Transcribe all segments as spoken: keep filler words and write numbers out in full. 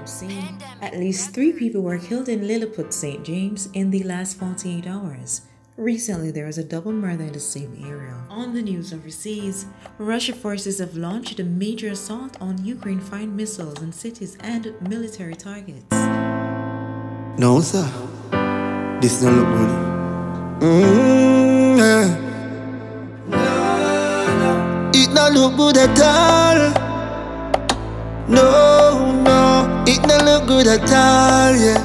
crime scene. At least three people were killed in Lilliput, Saint James in the last forty-eight hours. Recently, there was a double murder in the same area. On the news overseas, Russian forces have launched a major assault on Ukraine-fired missiles on cities and military targets. No, sir. This don't look good. Mm, yeah. It don't look good at all. No, no. It don't look good at all, yeah.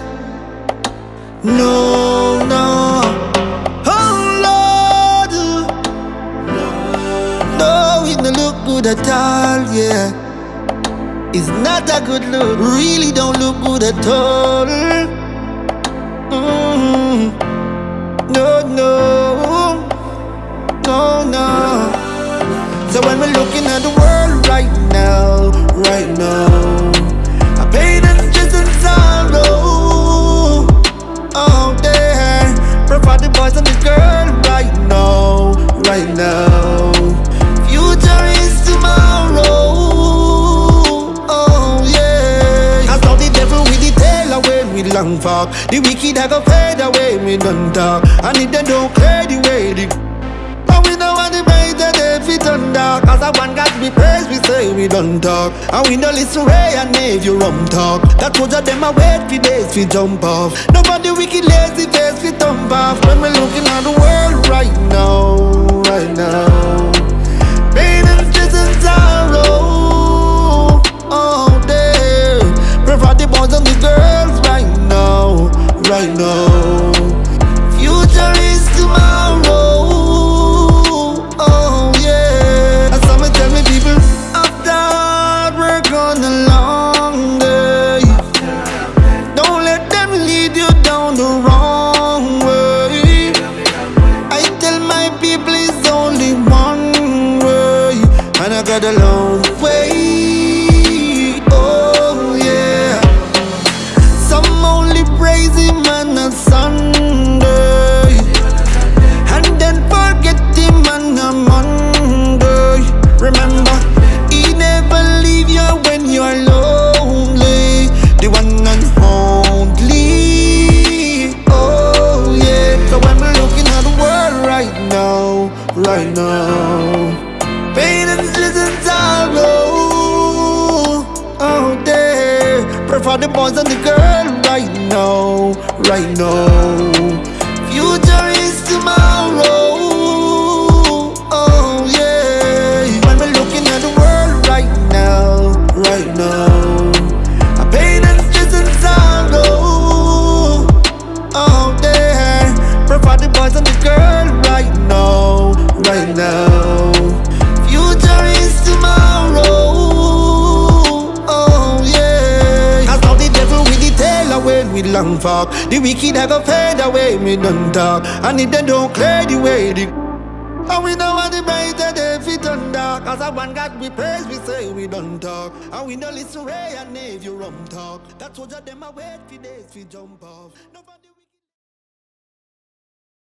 No, no. Look good at all, yeah. It's not a good look. Really don't look good at all. Mm-hmm. No, no, no, no. So when we're looking at the world right now, right now, I pain and stress and sorrow out there. Pray for the boys and the girls right now, right now. Future is tomorrow. Oh yeah. I saw the devil with the tail away with long fork. The wicked I go fade away with none talk. And if they don't clear the way the and we know what the brighter they fit on dark. Cause I want God be praised, we say we don't talk. And we know listen Ray and Nave you rum talk. That told you them a wait for days we jump off. Nobody wicked lazy face we thump off. When we're looking at the world right now, right now, pain and stress and sorrow out there. Pray for the boys and the girls right now, right now. Future is tomorrow. Oh yeah. And some tell me people after hard work on a long day, don't let them lead you down the wrong way. I tell my people it's only one, and I got a long way. Oh yeah. Some only praise him on a Sunday, and then forget him on a Monday. Remember, he never leave you when you're lonely. The one and only. Oh yeah. So when we're looking at the world right now, right now, pain and stress and sorrow out there. Pray for the boys and the girls right now, right now. Future is tomorrow. Oh yeah. When we're looking at the world right now, right now, a pain and stress and sorrow out there. Pray for the boys and the girls right now, right now. Future is tomorrow. Oh yeah. I saw the devil with the tail away with long fork. The wicked I go fade away with none talk. And if they don't clear the way the and we know what the brighter they fit on dark. Cause I want God we praise, we say we don't talk. And we know listen Ray and Nave you rum talk. That told you them a wait for days we jump off. Nobody